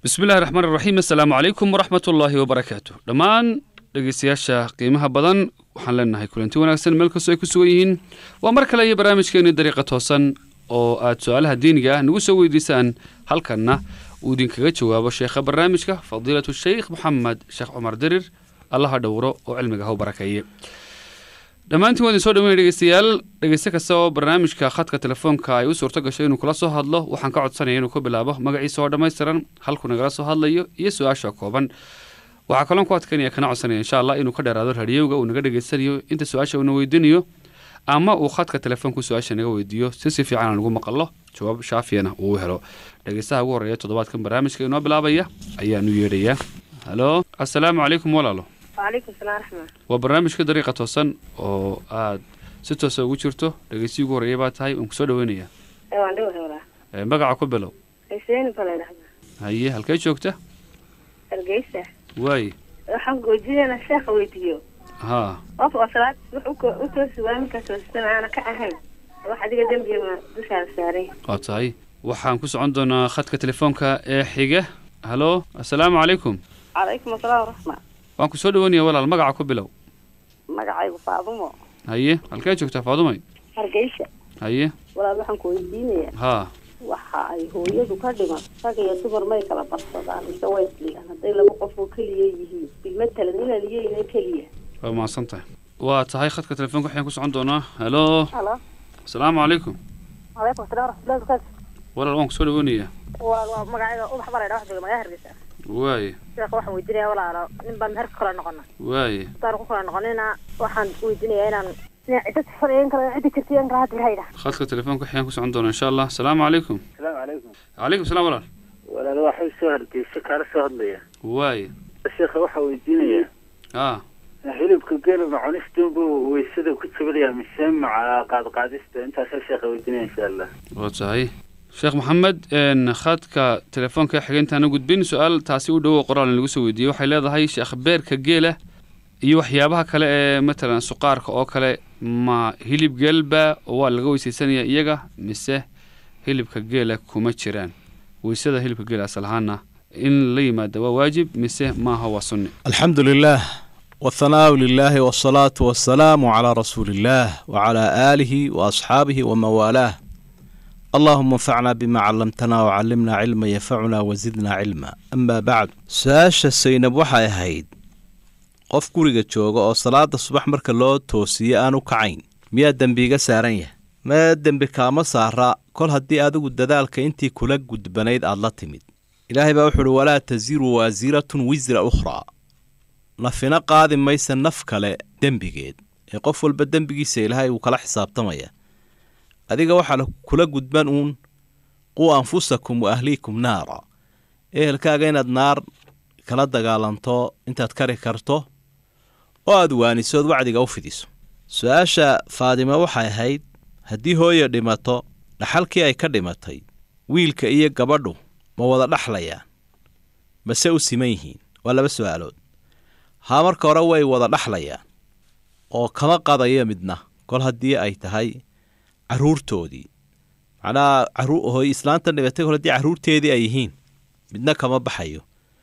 بسم الله الرحمن الرحيم. السلام عليكم ورحمة الله وبركاته. دمان dhegeystayaasha qiimaha badan waxaan leenahay kulanti wanaagsan meel kastoo ay ku sugan yihiin waa mar kale iyo barnaamijkeena dariiqa toosan oo aad su'aalaha diiniga ah nagu soo weydiisaan halkanna uu idinkaga jawaabo sheekha barnaamijka fadiilatu sheekh maxamed sheekh cumar dirir allaha dhowro oo cilmiga ha u barakeeye. dhammaantiin waan soo dhaweynay dhegeystayaal dhegeysta kasta oo barnaamijka khadka telefoonka ay u suurto gashay inuu kula soo hadlo waxaan ka codsanayaa inuu ku bilaabo magaciisa oo dhammaystiran halkuu nagala soo hadlayo iyo su'aasha kooban. waxaa kaloo ku adkaynaya kana codsanaya insha Allah inuu ka dheeraado raadiyowga uu naga dhageysanayo inta su'aasha uu weydiinayo ama uu khadka telefoonka su'aasha naga weydiiyo si fiican aan ugu maqallo jawaab shaafiyana uu helo. dhegeystaha ugu horeeya toddobaadkan barnaamijka inoo bilaabaya ayaanu yeedhayaa. halo assalaamu calaykum walaalo. وعليكم السلام ورحمة. وبرنامج كدريقة توصل أو عاد ستة سو جرته لقيسي قرية بعد هاي ونكسر وينيا. أيوة عنده ولا. بقى عقبله. إيشين فلا رحمة. هاي هالكي شوكته. الجيسة. واي. رحم جوجينا الشيخ ويديو. ها. أفضل صلاة وتوسي وامك توسي أنا كأهل. واحد يقدم جمع دوش على الساري. قطعي. وحن كوس عندنا خدك تليفونك حاجة. هلو السلام عليكم. عليكم السلام ورحمة. waan ku soo dhawaanaya walaal magaca ku bilow. magacaygu Faadumo. haye halkee joogtaa Faadumay? Hargeysa. haye walaal waxaan ku weydiinayaa. ha waxa ay hooyadu ka dhiman rag iyo dumar may kala barsadaan inta way isligaan haday laba qof oo kaliya yihiin bilmatal inay leeyihiin kaliya. waa maasantay. waa tahay khadka telefoonka waxaan ku socon doonaa. halo assalaamu calaykum. alaykum asalaam warahmatullahi walaal waan ku soo dhawaanaya. waa magacayga ubax bareedha wax jooga magaca Hargeysa. واي sheekh waxaan weydiinayaa walaalo nin baan herka kala noqona واي taan ku kala noqonina waxaan weydiinayaa inaan cid fadhiyeen kala cid jirteen kala hadlayda khadka telefoonka waxaan ku socon doonaa insha Allah. السلام عليكم. السلام عليكم. عليكم السلام walaal. walaal waxay soo hargeysa kala soo hadlaya. واي sheekh waxa weydiinayaa hilibka geelka cunistiibu weysada ku jabaya mise maca qaadista intaas sheekh weydiinaya insha Allah. waa tahay sheekh maxamed khadka telefoonka xigeentaan gudbin su'aal taasi u dhow qoraal lagu soo weydiiyay waxay leedahay sheekh beerka geela iyo waxyaabaha kale ee mesela suqaarka oo kale ma hilib galba oo laga weysaysanaya iyaga mise hilibka geela kuma jiraan weysada hilibka geela asalhaana in la yimaado waa waajib mise ma huwa sunni. alxamdulillaah والثناء لله والصلاة والسلام على رسول الله وعلى آله وأصحابه وموالاه. اللهم انفعنا بما علمتنا وعلمنا علما ينفعنا وزدنا علما. أما بعد ساشا سينب waxay ahayd qof guriga jooga oo salaada subax marka loo toosiyo aanu kacayn miyaa dambiga saaran yahay ma dambi kaama saara kol haddii adigu dadaalka intii kula gudbanayd aad la timid. ilaahay baa wuxuu walaa taziru waziratun wizra ukhra nafina qaadi maysa naf kale dembigeed ee qof walba dembigiisa ilaahay uu kala xisaabtamaya. adiga waxa kula gudban qu anfusakum wa ahlikum naara ehelkaaga inaad naar kala dagaalanto intaad kari karto oo aad waanisood wacdiga u fidiso. su'aasha Faadima waxay ahayd haddii hooyo dhimato dhaxalkii ay ka dhimatay wiilka iyo gabadhu ma wada dhaxlayaan mase u siman yihiin. waa laba su'aalood. ha marka hore way wada dhaxlayaan oo kama qadayo midna kol haddii ay tahay caruurtoodii macnaa hooy islaanta dhibatay haddii caruurteedii ay yihiin midna kama baxayo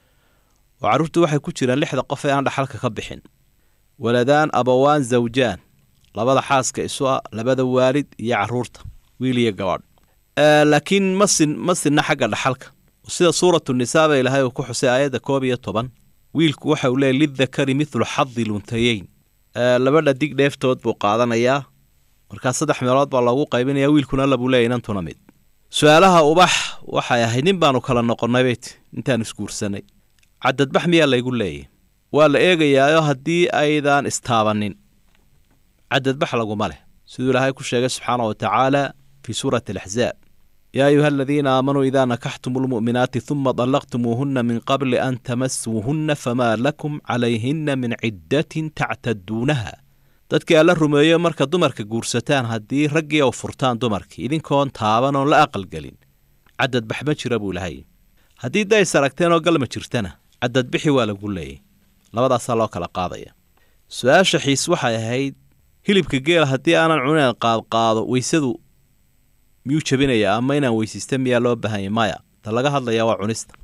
oo caruurtu waxay ku jiraan 6 qof ee aan dhaxalka ka bixin waladaan abawaan zawjaan labada xaaska isu labada waalid iyo caruurta wiil iyo gabadh laakiin masinna xagga dhaxalka sida suuratu nisaa bay ilaahay ku xusay aayada 12 wiilku waxa uu leeyahay lidhakari mithlu hadhil untayayn labada dig dheeftood buu qaadanayaa marka 3 meelood baa lagu qaybinayaa wiilkuna labu leeyahay inantuna mid. su'aalaha ubax waxay ahayd nin baanu kala noqonnay beet intaan isguursanay cadad bax miyaa laygu leeyahay waa la eegayaa haddii aydan istaabanin cadad bax lagu male sidoo ilaahay ku sheegay subxaanahu wa ta'ala fi suurati al-ahzab يا أيها الذين آمنوا إذا نكحتم المؤمنات ثم طلقتموهن من قبل أن تمسوهن فما لكم عليهن من عدة تعتدونها. dadkii alla rumeeyo marka dumarka guursataan haddii rag iyo furtaan dumarkii idinkoon taaban oo la aqal galin cadad baxma jira buu lahay. haddii day saragteen oo galma jirtana cadad bixi waa lagu leeyahay. labadaas loo kala qaadaya. su'aasha xiis waxay ahayd hilibka geel haddii aanan cuneen qaado weysadu miyuu jabinaya ama inaan weysista miyaa loo baahan yahay maya ta laga hadlayaa waa cunista.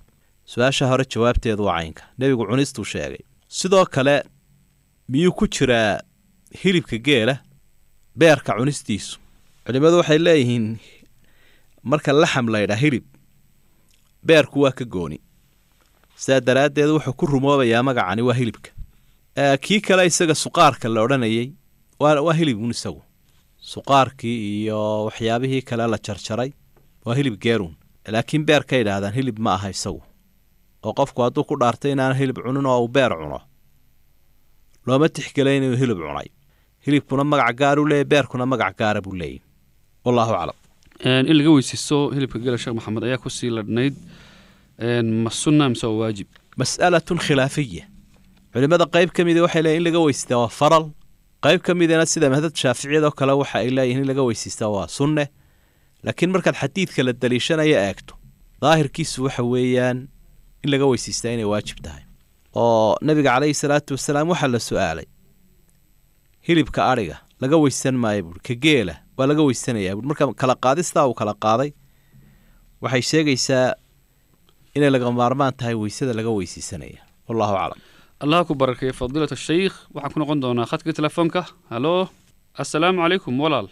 su-aasha hore jawaabteedu waa caynka nebigu cunistuu sheegay sidoo kale miyuu ku jiraa hilibka geela beerka cunistiisu culimmadu waxay leeyihiin marka laxam laydhaa hilib beerku waa ka gooni sidaa daraaddeed wuxuu ku rumoobayaa magacani waa hilibka kii kale isaga suqaarka la odhanayay waa hilibun isagu suqaarkii iyo waxyaabihii kale la jarjaray waa hilib geerun laakiin beerka yidhaahdaan hilib ma aha isagu oo qofku hadduu ku dhaartay inaan hilib cunin oo uu beer cuno looma tixgelay inuu hilib cunay hilibkuna magac gaar u leeyahy beerkuna magac gaara buu leeyahy wallahu aclam in laga weysiisto hilibka geela sheekh maxamed ayaa kusii ladhnayd ma sunna mise waa waajib mas'alatun khilaafiya culimmada qayb ka mida waxay leeyihin in laga weysiistaa waa faral qayb ka midana sida madhab shaaficiyadoo kale waxa ay leeyihin in laga weysiistaa waa sunne laakiin markaad xadiidka la daliishanaya eegto daahirkiisu waxa weeyaan in laga weysiistaa inay waajib tahay oo nabiga calayhi salaatu wasalaam waxaa la su'aalay hilibka adhiga laga weysan maayo buuri ka geela waa laga weysanayaa buuri marka kala qaadistaa uu kala qaaday waxay sheegaysaa inay laga maarmaan tahay weysada laga weysiisanaya wallahu aclam allah ku barakeeyo fadiilata shaykh waxaan ku noqon doonaa khadka telefoonka halo assalaamu calaykum walaal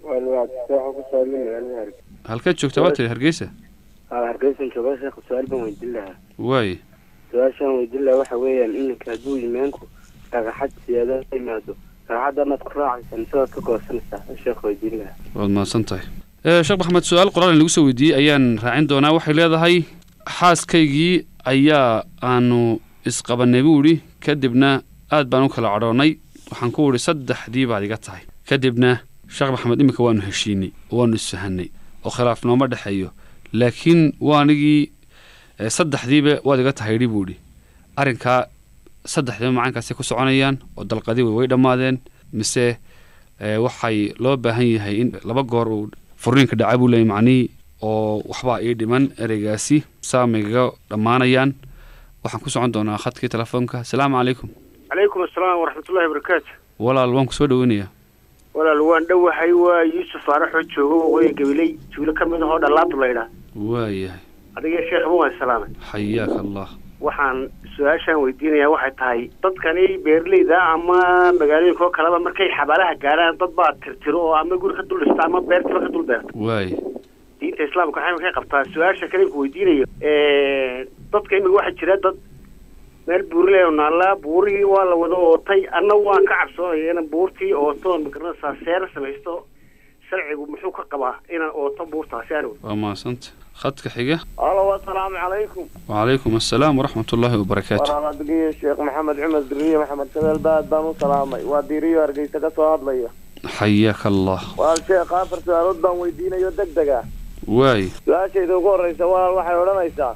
halkaad joogtaa waa tiri hargeysa hargeysan joogaa sheekh su-aal baan weydiin lahaa waaye su-aashaan weydiin lahaa waxa weeyaan iminka hadduu imaanku dhagaxad siyaada yimaado dhagaxadanaad ku raacaysaa mise waad ka goosanaysaa sheekh weydiin lahaa waad mahadsan tahay sheekh maxamed su-aal qoraal in lagu soo weydiiyey ayaan raacin doonaa waxay leedahay xaaskaygii ayaa aanu isqabanay buu idhi kadibna aad baan u kala cadhoonnay waxaan ku idhi 3 baad iga tahay kadibna sheekh maxamed iminka waanu heshiinay waanu isfahanay oo khilaaf nooma dhexeeyo laakiin waanigii 3 waad iga tahay idhi buu idhi arrinkaa 3 macaankaasay ku soconayaan oo dalqadii way dhammaadeen mise waxay loo baahan yahay in 2 goor uu furniinka dhaca buu leeyahay macnihii oo waxbaa ii dhiman ereygaasi saamiga dhammaanayaan waxaan ku socon doonaa khadkii telefoonka asalaamu calaykum calaykum assalaam waraxmatullahi wabarakaatu walaal waan ku soo dhaweynayaa walaal waan dhowahay waa yuusuf faaraxoo jooga waqooyi gabiley juulo ka mid ahoo dhallaadu laydhaa waayahay adiga sheekhba waan salaamay xayaaka allah waxaan su-aashaan weydiinayaa waxay tahay dadkani beerleyda ama magaalooyinka oo kaleba markay xabaalaha gaaraan dad baa tirtiro oo ama guri ka dul dhista ama beertiba ka dul beerta waay diinta islaamka waxay ka qabtaa su-aasha kale ku weydiinayo dadka imika waxaa jira dad meel buurley oo naallaa buurigii waa la wada ootay anna waan ka cabsoonaya inaan buurtii ooto magaranaysaa seer samaysto sharcigu muxuu ka qabaa inaan ooto buurtaasi anigu waa mahadsanta khadka xiga alo assalaamu calaykum wacalaykum assalaam waraxmatullaahi wabarakaatu waan adigiyo sheekh maxamed cumar diriye maxamed sabeel baad baan u salaamay waa diiriyo hargeysa ka soo hadlaya xayaaka allah waa sheekh afar su-aalood baan weydiinayo deg dega waay su-aashayda ugu horreysa walaal waxay odhanaysaa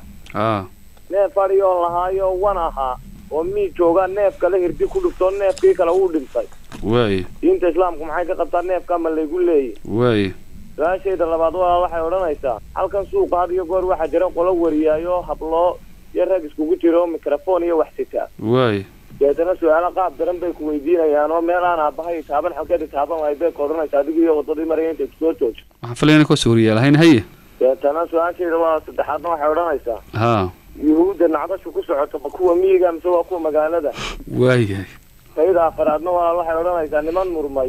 neef adhi oo lahaayo wan ahaa oo mii joogaa neefka la hirdi ku dhiftoo neefkii kale uu dhintay waay diinta islaamku maxay ka qabtaa neefka ma laygu leeyay waay su-aashayda labaad walaal waxay odhanaysaa halkan suuqa had iyo goor waxaa jira qolo wariyaayo habloo iyo rag iskugu jiro mikrofon iyo wax sitaa waay deetana su-aalo qaab daran bay ku weydiinayaan oo meel aan aabahay taaban xalkeeda taaban waay bay ka odhanaysaa adigu iyo wadadii maraya intay kusoo joojo waxaan filayna ka soo wariyaa lahayn haye deetana su-aashayda waa saddexaadna waxay odhanaysaa ha yuhuudda nacdashu ku socoto ma kuwa miyiga mise waa kuwa magaalada waayahay sayda afaraadna walaal waxay odhanaysaa niman murmay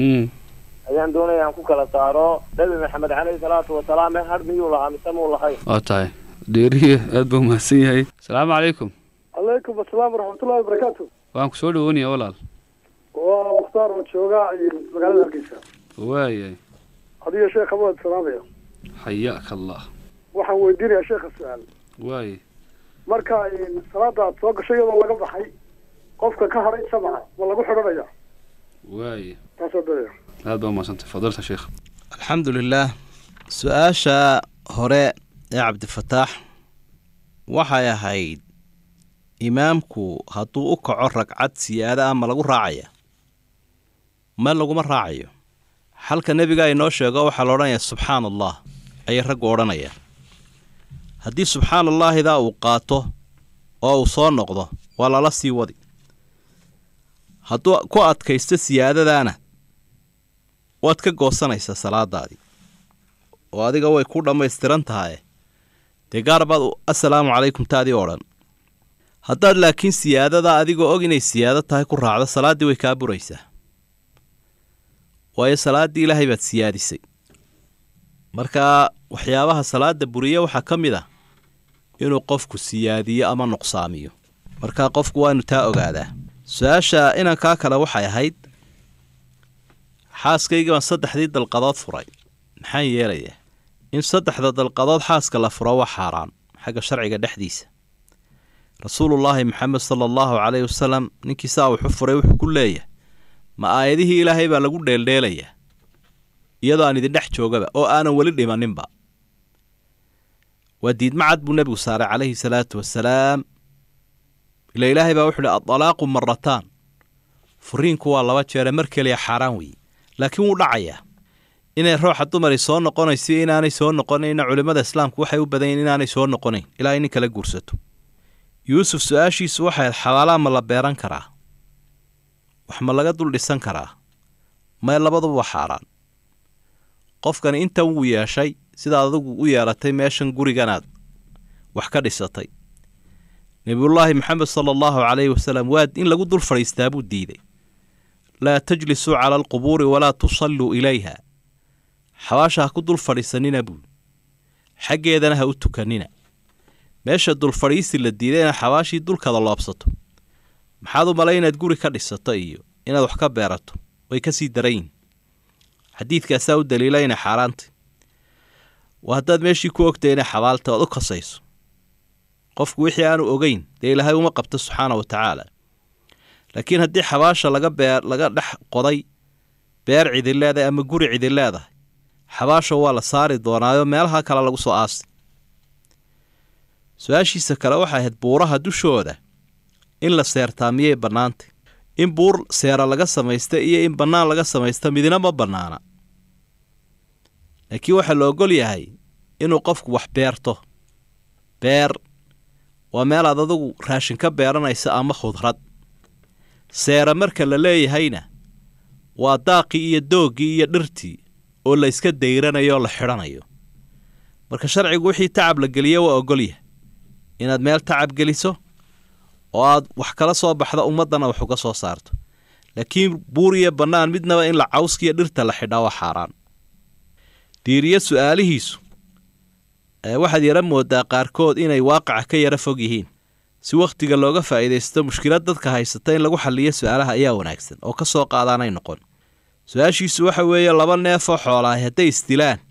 ayaan doonaya aan ku kala saaro nabi maxamed caleyhi salaatu wasalaam har miyuu lahaa mise muu lahayn waa tahay dheeriye aad baa umahadsan yahay asalaamu calaykum calaykum assalaam waraxmatullahi wabarakaatu waan ku soo dhawoonaya walaal waa mukhtaar oo jooga magaalada hargeysa waayahay adiga sheekha waad salaamaya xayaaka allah waxaan weydiinayaa sheekha su-aal waaye marka salaada aad soo gashay iyadoo laga baxay qofka ka haray sabca ma lagu xidhanaya waaye taasoo daya aad baa umahadsantay fadilta sheekh alxamdu lilaah su-aasha hore ee cabdifataax waxay ahayd imaamku hadduu u kaco ragcad siyaada ah ma lagu raacaya ma laguma raacayo xalka nebiga inoo sheego waxaa la odhanayaa subxaana allah ayay raggu odhanayaan haddii subxaana allaahidaa uu qaato oo uu soo noqdo waa lala sii wadi hadduu ku adkaysto siyaadadaana waad ka goosanaysaa salaadaadii oo adiga way ku dhammaystiran tahay dee gaar baad assalaamu calaykum taadii odhan haddaad laakiin siyaadada adigoo og inay siyaado tahay ku raacdo salaaddii way kaa buraysaa waayo salaaddii ilaahay baad siyaadisay markaa waxyaabaha salaada buriya waxaa ka mid ah inuu qofku siyaadiyo ama nuqsaamiyo markaa qofku waa inu taa ogaadaa su-aasha inankaa kale waxay ahayd xaaskayga baan 3 dalqadood furay maxaan yeelayaa in 3 dalqadood xaaska la furo waa xaaraan xagga sharciga dhexdiisa rasuulullaahi maxamed sala allahu calayhi wasalam ninkii saa wuxuu furay wuxuu ku leeyahay ma aayadihii ilaahay baa lagu dheeldheelayaa iyadoo aan idin dhex joogaba oo aanan weli dhimaninba waa diidmacad buu nebigu saaray calayhi salaatu wasalaam ila ilaahay baa wuxuu ihi adalaaqu marataan furiinku waa 2 jeere mar keliya xaaraan weeye laakiin wuu dhacayaa inay ruuxa dumari soo noqonayso inaanay soo noqonayna culimmada islaamku waxay u badan yihiin inaanay soo noqonayn ilaa ay nin kala guursato yuusuf su-aashiisu waxay xawaalaa ma la beeran karaa wax ma laga dul dhisan karaa may labaduba waa xaaraan qofkani intan wuu yeeshay sidaad adigu u yeelatay meeshan guriganaad wax ka dhisatay nebiyullaahi maxamed sala allahu calayhi wasalam waa in lagu dul fadhiistaa buu diiday laa tajlisuu cala alqubuuri walaa tusalluu ilayha xabaasha ha ku dul fadhiisanina buu xaggeedana ha u tukanina meesha dul fadhiisi la diiday inaad xabaashii dulkada loobsato maxaad u malay inaad guri ka dhisato iyo inaad wax ka beerato way ka sii darayin xadiidkaasaa u daliila inay xaaraantay waa haddaad meeshii ku ogtay inay xabaalta oad u kasayso qofku wixii aanu ogeyn dee ilaahay uma qabto subxaana wa tacaala laakiin haddii xabaasha laga dhex qoday beer cidi leedahay ama guri cidi leedahay xabaasha waa la saari doonaayo meelaha kale lagu soo aasi su-aashiisa kale waxay ahayd buuraha dushooda in la seertaa miyay bannaantay in buur seera laga samaysta iyo in bannaan laga samaysta midina ma bannaana laakiin waxaa la ogol yahay inuu qofku wax beerto beer waa meelaad adigu raashin ka beeranaysa ama khudrad seera marka la leeyahayna waa daaqii iyo dooggii iyo dhirtii oo la iska dayranayo oo la xidhanayo marka sharcigu wixii tacab la geliya waa ogol yahay inaad meel tacab geliso oo aad wax kala soo baxda ummaddana wax uga soo saarto laakiin buur iyo bannaan midnaba in la cawskiiyo dhirta la xidhaa waa xaaraan diiriyo su-aalihiisu waxaad yara moodaa qaarkood inay waaqaca ka yara fog yihiin si wakhtiga looga faa'iidaysto mushkilad dadka haysata in lagu xalliyo su-aalaha ayaa wanaagsan oo ka soo qaadaanay noqon su-aashiisu waxa weeye 2 neefoo xoolaahay hadday isdilaan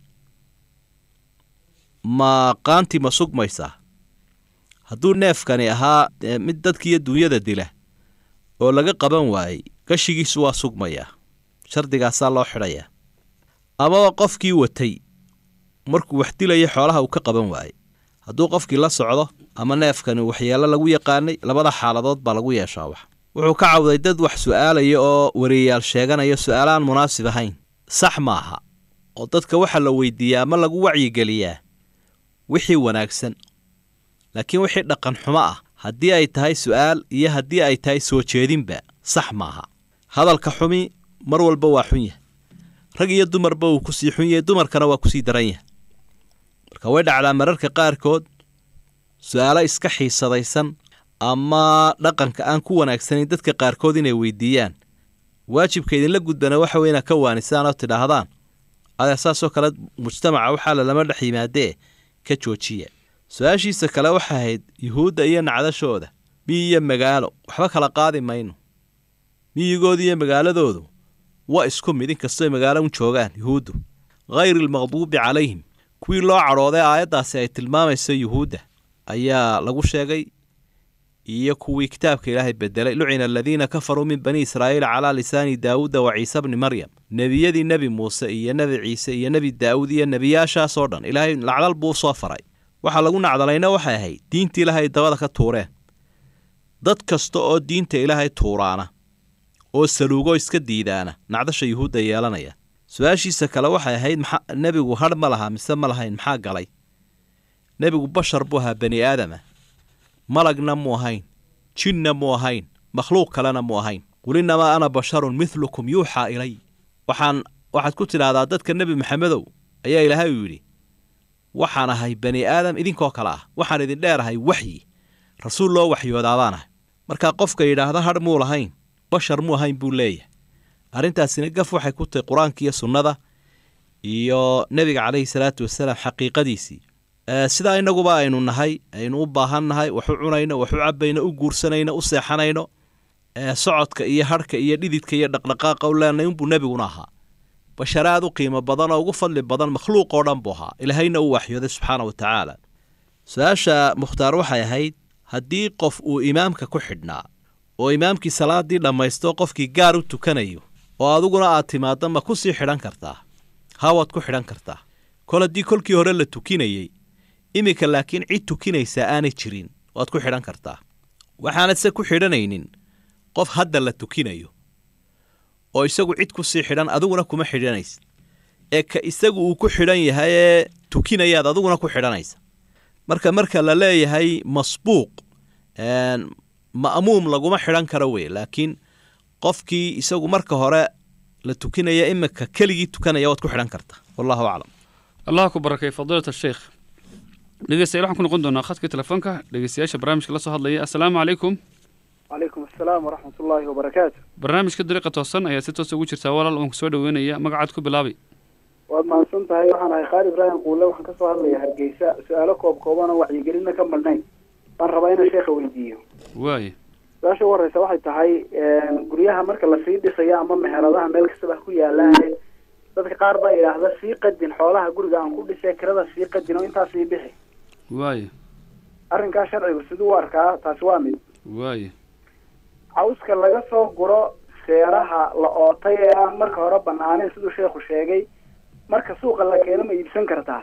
ma qaanti ma sugmaysaa hadduu neefkani ahaa mid dadkiiyo duunyada dila oo laga qaban waayey gashigiisu waa sugmayaa shardigaasaa loo xidhayaa amaba qofkii watay markuu wax dilaya xoolaha uu ka qaban waayey hadduu qofkii la socdo ama neefkani waxyeelo lagu yaqaanay 2 xaaladood baa lagu yeeshaa wax wuxuu ka cawday dad wax su'aalaya oo wariyayaal sheeganaya su'aalaan munaasib ahayn sax maaha oo dadka waxa la weydiiyaa ama lagu wacyigeliyaa wixii wanaagsan laakiin wixii dhaqan xumo ah haddii ay tahay su'aal iyo haddii ay tahay soo jeedinba sax maaha hadalka xumi mar walba waa xun yahay rag iyo dumarba uu ku sii xun yahay dumarkana waa ku sii daran yahay marka way dhacdaa mararka qaarkood su'aalo iska xiisadaysan ama dhaqanka aan ku wanaagsanayn dadka qaarkood inay weydiiyaan waajibka idinla gudbana waxa weyn ka waanisaan oo tidhaahdaan adeesaasoo kale mujtamaca waxaa lama dhex yimaadee ka joojiya su-aashiisa kale waxay ahayd yuhuudda iyo nacdashooda miyi iyo magaalo waxba kala qaadi mayno miyigooda iyo magaaladoodu waa isku mid inkastoo magaalo un joogaan yuhuuddu hayri almaqduubi calayhim kuwii loo cadhooday aayaddaasi ay tilmaamayso yuhuudda ayaa lagu sheegay iyo kuwii kitaabka ilaahay bedelay lucina aladiina kafaruu min bani israa'iil calaa lisaani daawuuda wa ciise bni maryam nebiyadii nebi muuse iyo nebi ciise iyo nebi daawuud iyo nebiyaashaasoo dhan ilaahay nacdal buu soo faray waxaa lagu nacdalayna waxay ahayd diinta ilaahay dabada ka tuureen dad kasta oo diinta ilaahay tuuraana oo saluugo iska diidaana nacdasha yuhuudda yeelanaya su-aashiisa kale waxay ahayd nebigu hadh ma laha mise ma lahayn maxaa galay nebigu bashar buu ahaa bani aadama malagna mu ahayn jinna mu ahayn makhluuq kalena mu ahayn qul innamaa ana basharun midlukum yuuxaa ilay waxaad ku tidhaahdaa dadka nebi maxamedow ayaa ilaahay u yidhi waxaan ahay bani aadam idinkoo kale ah waxaan idin dheerahay waxyi rasuul loo waxyoodaabaan ahay markaa qofka yidhaahda hadh muu lahayn bashar muu ahayn buu leeyahay arrintaasina gaf waxay ku tahay qur-aanka iyo sunnada iyo nebiga calayhi salaatu wasalaam xaqiiqadiisii sidaa inaguba aynu nahay aynu u baahan nahay wax u cunayno wax u cabbayno u guursanayno u seexanayno socodka iyo hadhka iyo dhididka iyo dhaqdhaqaaqa u leenay unbuu nebiguna ahaa basharaad u qiimo badan oo ugu fadli badan makhluuq oo dhan buu ahaa ilaahayna uu waxyooday subxaana wa tacaala su-aasha mukhtaar waxay ahayd haddii qof uu imaamka ku xidhnaa oo imaamkii salaadii dhammaysto qofkii gaar u tukanayo oo adiguna aad timaaddo ma ku sii xidhan kartaa hawaad ku xidhan kartaa kol haddii kolkii hore la tukinayey iminka laakiin cid tukinaysaa aanay jirin waad ku xidhan kartaa waxaanad se ku xidhanaynin qof hadda la tukinayo oo isagu cid ku sii xidhan adiguna kuma xidhanaysa ee ka isagu uu ku xidhan yahay ee tukinayaad adiguna ku xidhanaysa marka la leeyahay masbuuq ma'muum laguma xidhan karo wey laakiin qofkii isagu marka hore la tukinaya iminka keligii tukanaya waad ku xidhan kartaa wallahu aclam allah ku barakay fadiilata sheekh dhegeystayaal waxaan ku noqon doonaa khadka telefoonka dhegeystayaasha barnaamijka la soo hadlaya assalaamu calaykum calaykum assalaam waraxmatullaahi wabarakaatu barnaamijka dariiqa toosan ayaa si toos ugu jirtaa walaal waan kusoo dhaweynaya magacaad ku bilaabay waad mahadsan tahay waxaan ahay khaali ibraahim quulle waxaan ka soo hadlayaa hargeysa su-aalo kooban oo wacyigelinna ka madhnayn baan rabaa inaan sheekha weydiiyo waaye su-aasha ugu horreysa waxay tahay guryaha marka lasii dhisayo ama meheradaha meel kastaba ku yaalaane dadka qaar baa yidhaahda sii qadin xoolaha guriga aan ku dhisay kirada sii qadin oo intaas sii bixi waaye arrinkaa sharcigu siduu u arkaa taasi waa mid waaye cawska laga soo guro seeraha la ootay ee aan marka hore banaanayn siduu sheekhu sheegay marka suuqa la keeno ma iibsan kartaa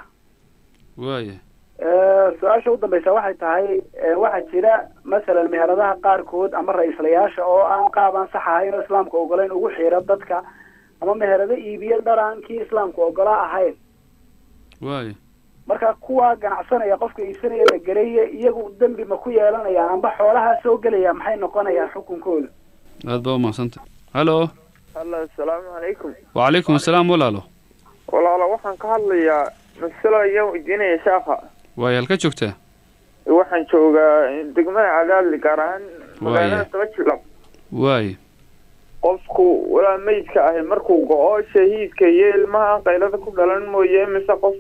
waaye su-aasha u dambaysa waxay tahay waxaa jira masalan meheradaha qaarkood ama ra-iislayaasha oo aan qaab aan sax ahayn oo islaamka ogolayn ugu xiira dadka ama meherado iibiyo dhar aan kii islaamka ogolaa ahayn waaye marka kuwa ganacsanaya qofka iibsanaya la gelaya iyagu dembi ma ku yeelanayaan amba xoolahaa soo gelaya maxay noqonayaan xukunkooda aad baa umahadsantay halo assalaamu calaykum wacalaykum assalaam walaalo waxaan ka hadlayaa masalo ayaan weydiinaya sheekha waaye halka joogtaa waxaan joogaa degmada cadaadli gaar ahaan magaalada dabajilab waaye qofku walaa meydka ahi markuu go-o shahiidka iyo ilmaha qaylada ku dhalan mooye mise qof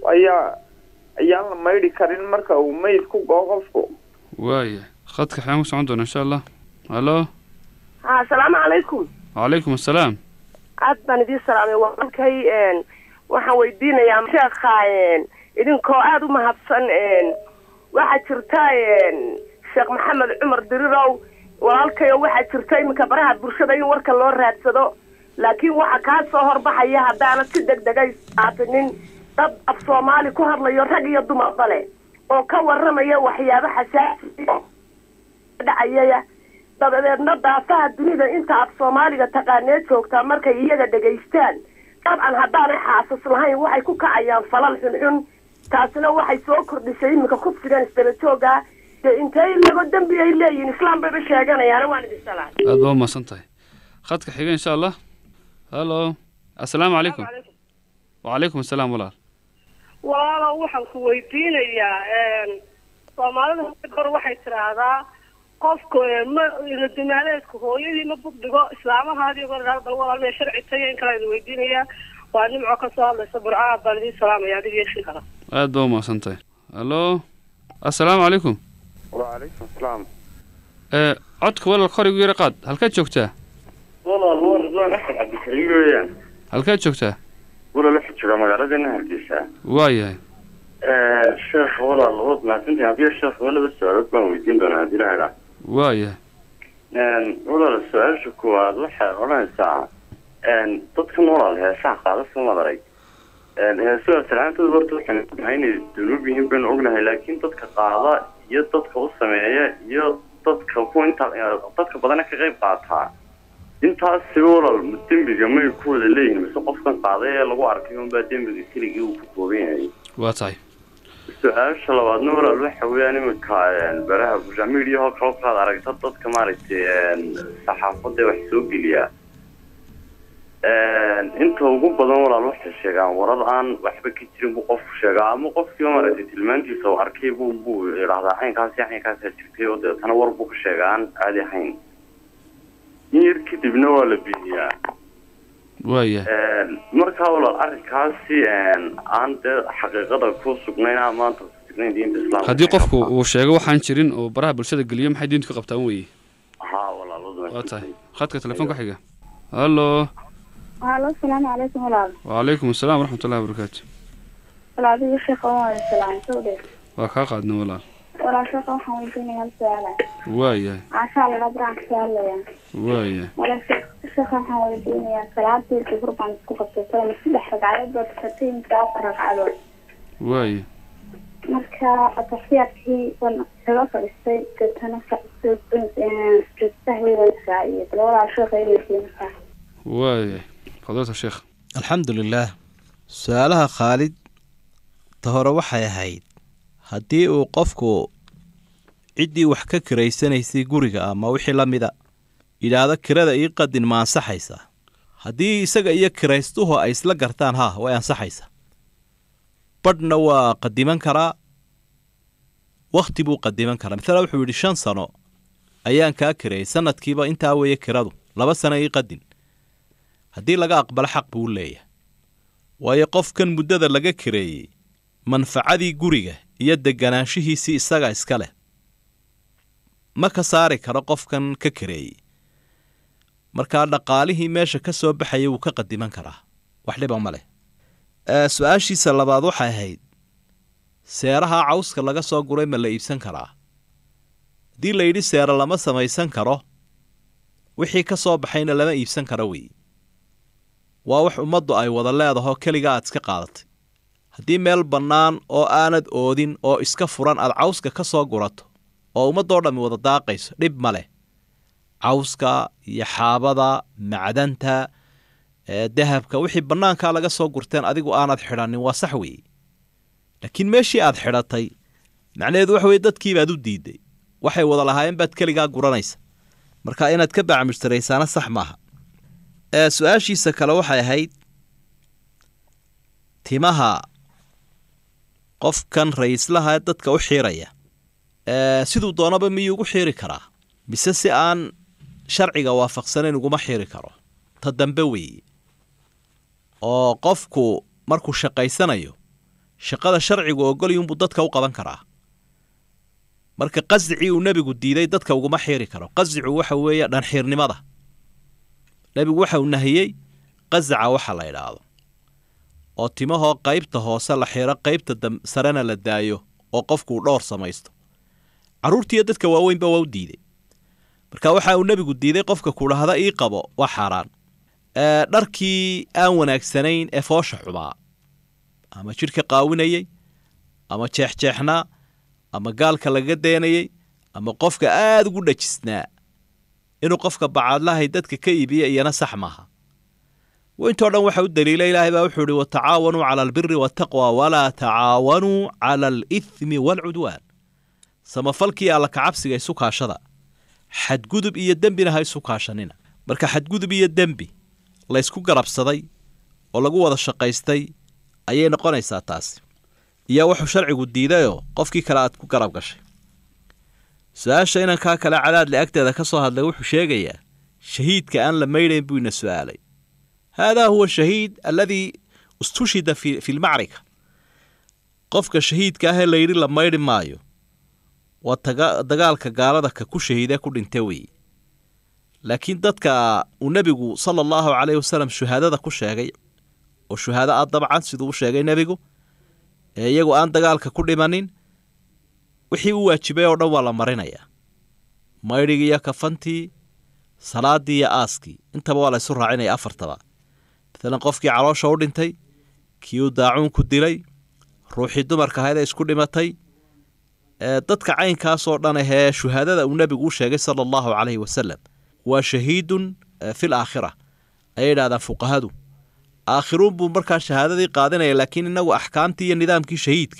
ayaan la maydhi karin marka uu meyd ku go-o qofku waaye khadka xayaan ku socon doona insha allah halo assalaamu calaykum wacalaykum assalaam aad baan idiin salaamay walaalkay waxaan weydiinayaa sheekha idinkoo aada u mahadsan waxaa jirta sheekh maxamed cumar dirirow walaalkayo waxaa jirta iminka baraha bulshada in warka loo raadsado laakiin waxa kaa soo horbaxaya haddaanad si degdegay aatinin dad af soomaali ku hadlayo rag iyo dumarba leh oo ka warramaya waxyaabo xasaasi dhacayaya dabadeedna daafaha dunida inta af soomaaliga taqaaneed joogtaa markay iyaga dhegaystaan dabcan haddaanay xaasas lahayn waxay ku kacayaan falal xunxun taasina waxay soo kordhisay iminka kufsigan isdaba jooga dee intay lago dembi ay leeyihiin islaam bayba sheeganayaana waan idin salaam aad baa umahadsan tahay khadka xiga insha allah halo assalaamu calaykum wacalaykum assalaam walaalo waxaan ku weydiinayaa soomaalida hor waxay tidhaahdaa qofku dumaaleedku hooyadii ma bugdhigo islaamahaadii bal walaalmee sharci tayo in kale idin weydiinayaa waa nimco ka soo hadlaysa burcaa baan idiin salaamaya adiga iyo sheekada aad baa umahadsan tahay halo assalaamu calaykum wacalaykum assalaam codka walaal kor igu yara qaad halkaad joogtaa walaal waa ridwaan axmed cabdikariim weeyaan halkaad joogtaa walaal waxaa joogaa magaaladana hargeysa waayahay sheekh walaal waad mahadsantahay haddii sheekh walaba su-aalood baan weydiin doonaa haddii la helaa waayahay walaal su-aasha kuwaad waxay odhanaysaa dadkan walaal heesaha qaada soomad arag heesuha salaantooda horta waxaan ognahay inay dunuub yihiin baynu ognahay laakiin dadka qaada iyo dadka u sameeya iyo dadka kuwa dadka badana ka qayb qaataa intaasi walaal dembiga may ku wada leeyihin mise qofkan qaaday ee lagu arkay unbaa dembiga keligii uu ku kooban yahay waa tahay su-aasha labaadna walaal waxa weeyaan iminka baraha social media oo kale kaad aragta dadka maaragtay saxaafadda wax soo geliya inta ugu badan walaal waxay sheegaan warar aan waxba ka jirin buu qofku sheegaa ama qofkii maaragtay tilmaantiisa oo arkay buu yidhaahdaa caynkaas jirtay oo deetana war buu ka sheegaa aan caadi ahayn yar kadibna waa la bixiyaa waaya markaa walaal arrinkaasi aan dee xaqiiqada ku sugnayn ama maanta sugnayn diinta islaamka haddii qofku uu sheego waxaan jirin oo baraha bulshada geliyo maxay diintu ka qabtaan weeye haa walaal waa tahay khadka telefoonka xiga hallo السلام عليكم ولا وعليكم السلام ورحمة الله وبركاته ولا هذه الشيخ السلام سودي وكاقعدنا ولا شيخ حواليني هالسؤال وايه عشان الله برعك سؤال وايه ولا شيخ حواليني صلاتي الكبر عن سكوت السلام مسبح ركعات بتفتين كافر ركعات وايه marka atafiyadkii wan kaga fadhiistay dadana وايه فضيلة الشيخ الحمد لله su-aalaha khaalid ta hore waxay ahayd haddii uu qofku ciddii wax ka kiraysanaysay guriga ama wixii la mida yidhaahdo kirada ii qadin ma ansaxaysaa haddii isaga iyo kiraystuhu ay isla gartaan ha way ansaxaysaa badhna waa qadiman karaa wakhti buu qadiman karaa maalan wuxuu yidhi 5 sano ayaan kaa kirayay sanadkiiba intaa weeye kiradu 2 sano ii qadin haddii laga aqbalo xaq buu leeyahay waayo qofkan muddada laga kireeyey manfacadii guriga iyo deganaanshihiisii isaga iska leh ma ka saari karo qofkan ka kireeyey markaa dhaqaalihii meesha ka soo baxaya wuu ka qadiman karaa wax dhiba ma leh su-aashiisa labaad waxay ahayd seeraha cawska laga soo guray ma la iibsan karaa haddii la yidhi seera lama samaysan karo wixii ka soo baxayna lama iibsan karo weeye waa wax ummaddu ay wada leedaho keliga aad iska qaadatay haddii meel bannaan oo aanad oodin oo iska furan aad cawska ka soo gurato oo ummaddoo dhammi wada daaqayso dhib ma leh cawska iyo xaabada macdanta dahabka wixii bannaankaa laga soo gurteen adigu aanad xidhannin waa sax weeye laakiin meeshii aad xidhatay macnaheedu waxa weye dadkiibaad u diidday waxay wada lahaayeen baad keligaa guranaysa marka inaad ka bacmushtaraysaana sax maaha su-aashiisa kale waxay ahayd timaha qofkan ra'iislaha dadka u xiiraya siduu doonaba miyuu ugu xiiri karaa mise si aan sharciga waafaqsanayn uguma xiiri karo ta dambe weeye oo qofku markuu shaqaysanayo shaqada sharcigu ogolyuunbuu dadka u qaban karaa marka qasdicii uu nebigu diiday dadka uguma xiiri karo qasdicu waxa weeye dhanxiirnimada nebigu waxa uu nahiyey qasaca waxa la idhaahdo oo timahoo qaybta hoose la xiro qaybta sarena la daayo oo qofkuu dhowr samaysto carruurtiiyo dadka waaweynba waa u diiday marka waxa uu nebigu diiday qofka ku dhahda ii qabo waa xaaraan dharkii aan wanaagsanayn ee foosha xumaa ama jidhka qaawinayey ama jeexjeexnaa ama gaalka laga deenayey ama qofka aada ugu dhajisnaa inuu qofka bacaadlahay dadka ka iibiya iyana sax maaha وإنتو دhan waxa u daliilay ilaahay baa wuxuu yidhi watacaawanuu cala albiri waataqwa walaa tacaawanuu cala alithmi waalcudwaan samafalkii alla kacabsiga isu kaashada xadgudub iyo dembina ha isu kaashanina marka xadgudub iyo dembi laysku garabsaday oo lagu wada shaqaystay ayay noqonaysaa taasi iyo wuxuu sharcigu diidayoo qofkii kale aad ku garab gashay su-aasha inankaa kale cadaadle agteeda ka soo hadlay wuxuu sheegayaa shahiidka aan la maydhayn buu ina su'aalay هذا هو الشهيد الذي استشهد في المعركة قفك الشهيد كاهل ليري لما يري مايو ودقالك قالدك كو شهيدة كو انتوي لكن دادك النبي صلى الله عليه وسلم شهادة كو شاقي والشهادة طبعا سيدو شاقي نبيو يقو آن دقالك كو دمانين وحي واجبه ودوالا مرينيا ما يري يا كفانتي صلاة يا آسكي انت بوالا يسر عيني أفرتبا مثلا qofkii caloosha u dhintay kii daacuun ku dilay ruuxii dumarka hayda isku dhimatay dadka caynkaas oo dhan ah shuhaadada uu nabigu sheegay sallallahu alayhi wasallam wa shahidun fil aakhirah ayada fuqahadu aakhirun buu markaa shahaadadii qaadanay laakiin inagu ahkaamtii iyo nidaamkii shahiidka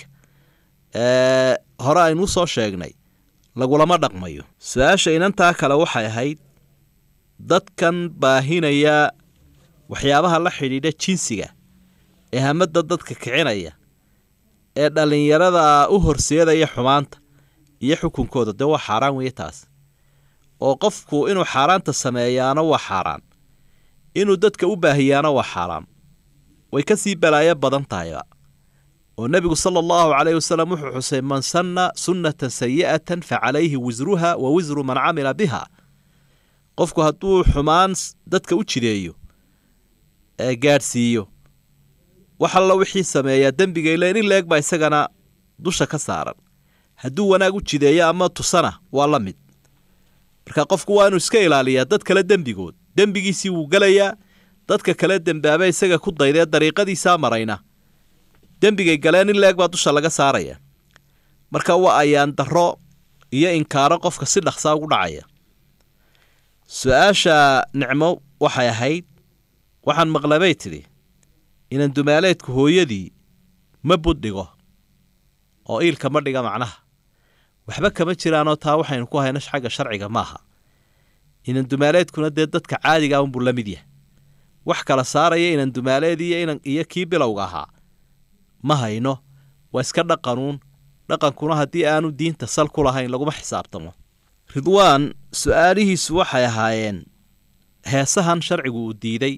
hore aynu soo sheegnay lagulama dhaqmayo su'aasha inantaa kale waxay ahayd dadkan baahinaya waxyaabaha la xidhiidha jinsiga ee hamadda dadka kicinaya ee dhallinyarada u horseedaya xumaanta iyo xukunkooda dee waa xaaraan weeye taas oo qofku inuu xaaraanta sameeyaana waa xaaraan inuu dadka u baahiyaana waa xaaraan way ka sii balaayo badan tahayba oo nebigu sala allahu calayhi wasalam wuxuu xusay man sanna sunnatan sayi'atan fa calayhi wisruha wa wisru man camila biha qofku hadduu xumaan dadka u jideeyo ee gaadhsiiyo wax alla wixii sameeyaa dembiga ileen in leeg baa isagana dusha ka saaran hadduu wanaag u jideeyo ama tusana waa la mid marka qofku waa inuu iska ilaaliyaa dad kale dembigood dembigiisii wuu gelayaa dadka kale dembaaba isaga ku daydee dariiqadiisaa marayna dembigay galeen in leeg baa dusha laga saaraya marka waa ayaan darro iyo inkaaro qofka si dhaqsaa ugu dhacaya su-aasha nicmo waxay ahayd waxaan maqlabay tidhi inan dumaaleedku hooyadii ma buddhigo oo iilka ma dhiga macnaha waxba kama jiraanoo taa waxaynu ku hayno xagga sharciga maaha inan dumaaleedkuna dee dadka caadiga unbuu la mid yahay wax kala saaraya inan dumaaleed iyo kii bilowga ahaa ma hayno waa iska dhaqanuun dhaqankuna haddii aanu diinta sal ku lahayn laguma xisaabtamo ridwaan su-aalihiisu waxay ahaayeen heesahan sharcigu uu diiday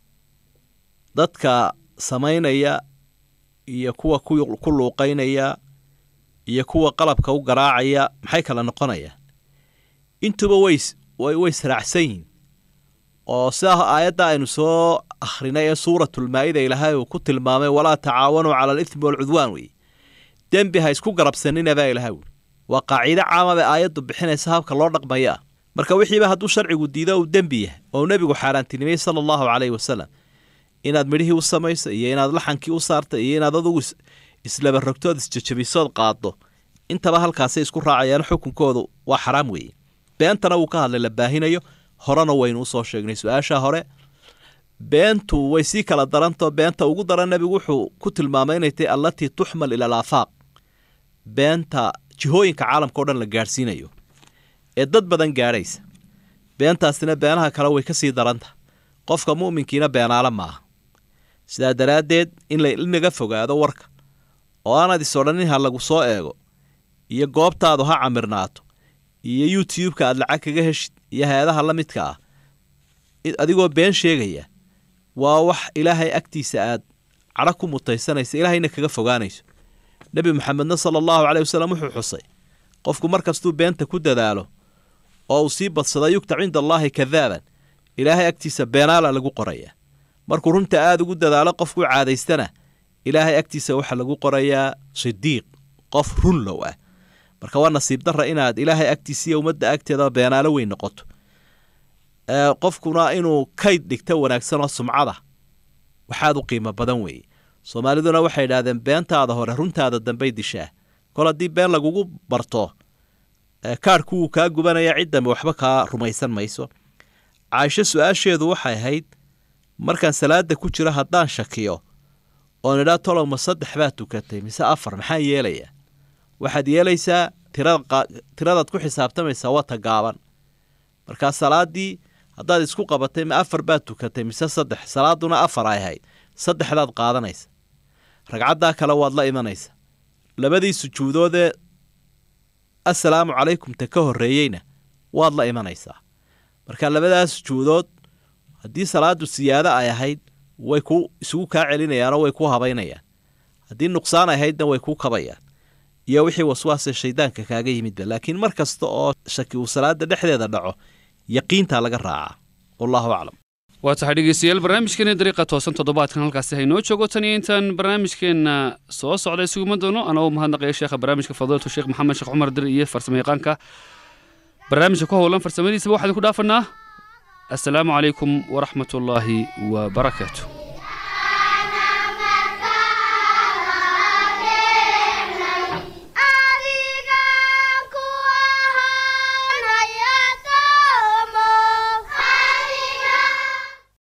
dadka samaynaya iyo kuwa ku luuqaynaya iyo kuwa qalabka u garaacaya maxay kala noqonayaan intuba way israacsan yihiin oo sidaa aayadda aynu soo akhrinay ee suuratulmaa'ida ilaahay uu ku tilmaamay walaa tacaawanuu cala alithmi waalcudwaan weeye dembi ha isku garabsanina baa ilahay wuli waa qaaciide caama bay aayaddu bixinaysa habka loo dhaqmaya ah marka wixiiba hadduu sharcigu diido uu dembi yahay oo nebigu xaaraantinimay sala allahu calayhi wasalam inaad midhihii u samayso iyo inaad laxankii u saarta iyo inaad adugu islaba rogtood isjajabisood qaaddo intaba halkaasay isku raacayaan xukunkoodu waa xaraam weeye beentana wuu ka hadlay la baahinayo horena waynu usoo sheegnay su-aasha hore beentu way sii kala darantao beenta ugu daran nebigu wuxuu ku tilmaamay inay tahay allatii tuxmal ila alaafaaq beenta jihooyinka caalamka o dhan la gaadhsiinayo ee dad badan gaadhaysa beentaasina beenaha kale way ka sii daranta qofka mu'minkiina beenaale maaha sidaa daraaddeed inaga fogaado warka oo aanad is odhanin ha lagu soo eego iyo goobtaadu ha camirnaato iyo youtube-ka aad lacag kaga heshid iyo hay-adaha la midka ah adigoo been sheegaya waa wax ilaahay agtiisa aad cadho ku mutaysanaysa ilaahayna kaga fogaanayso nebi maxamedna sala allahu caleyh wasalam wuxuu xusay qofku mar kastuu beenta ku dadaalo oo uu sii badsada yugtac cinda allaahi kadaaban ilaahay agtiisa beenaala lagu qorayaa markuu runta aada ugu dadaalo qofku caadaystana ilaahay agtiisa waxaa lagu qorayaa sidiiq qof runlow ah marka waa nasiib darra inaad ilaahay agtiisa iyo ummadda agteeda beenaalo weyn noqoto qofkuna inuu kayd dhigto wanaagsan oo sumcada waxaad u qiimo badan weeye soomaaliduna waxay idhaahdeen beentaada hore runtaada dambey dishaa kol haddii been lagugu barto kaadhku wuu kaa gubanaya ciddambe waxba kaa rumaysan mayso caaisho su-aasheedu waxay ahayd markaan salaada ku jiro haddaan shakiyo oon idhaa tolowma 3 baad tukatay mise 4 maxaan yeelayaa waxaad yeelaysaa tiradaad ku xisaabtamaysaa waa ta gaaban markaa salaadii haddaad isku qabatay ma 4 baad tukatay mise 3 salaaduna 4 ay ahayd 3daad qaadanaysa ragcaddaa kale waad la imanaysa labadii sujuudoodee assalaamu calaykum ta ka horreeyeyna waad la imanaysaa marka labadaas sujuudood haddii salaadu siyaado ay ahayd way isugu kaa celinayaanoo way ku habaynayaan haddii nuqsaan ay ahaydna way kuu kabayaan iyo wixii waswaasee shaydaanka kaaga yimidba laakiin mar kasta oo shaki uu salaada dhexdeeda dhaco yaqiintaa laga raacaa wallahu aclam waa tahay dhegeystayaal barnaamijkeena dariiqa toosan toddobaadkan halkaasi haynoo joogo tan iyo intaan barnaamijkeenna soo socda isuguma doono anoo mahadnaqaya sheekha barnaamijka fadiilatu sheekh maxamed sheekh cumar dir iyo farsamo yaqaanka barnaamijka ku howlan farsamadiisaba waxaan ku dhaafanaa assalaamu calaykum waraxmatullaahi wabarakaatu